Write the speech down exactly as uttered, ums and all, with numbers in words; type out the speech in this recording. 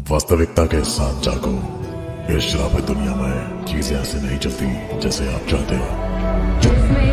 वास्तविकता के साथ जागो। इस श्रापित दुनिया में चीजें ऐसे नहीं चलती जैसे आप चाहते हो।